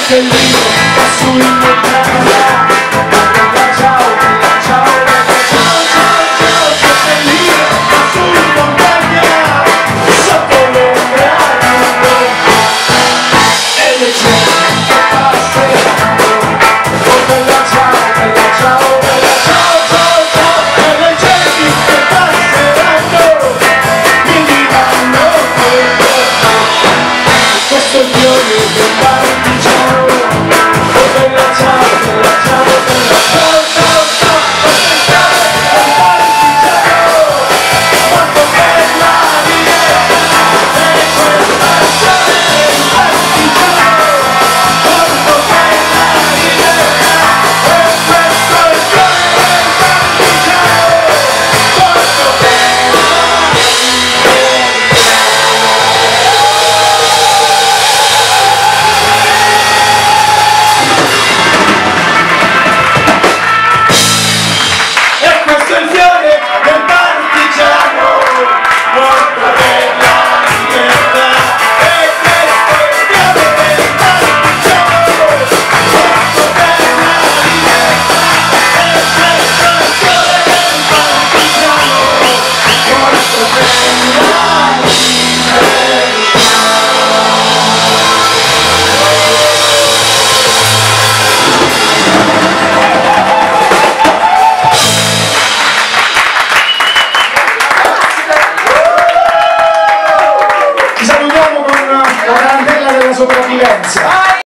Castellino, su in montagna, bella ciao, bella ciao, bella ciao, ciao, ciao, Castellino, su in montagna, sotto l'ombra e le cene che passeranno, oh bella ciao, bella ciao, bella ciao, ciao, ciao, e le cene che passeranno, mi diranno questo è il fiore del partigiano, oh bella ciao, bella ciao, bella ciao, ciao, ciao, bella ciao del partigiano, quanto bella l'idea, e questa storia del partigiano, quanto bella l'idea, e questo è il fiore del partigiano, quanto bella questo è il fiore del partigiano, molto bella libertà. E questo è il fiore del partigiano, molto bella libertà. E questo è il fiore del partigiano, molto bella Ci salutiamo con la candela della sopravvivenza.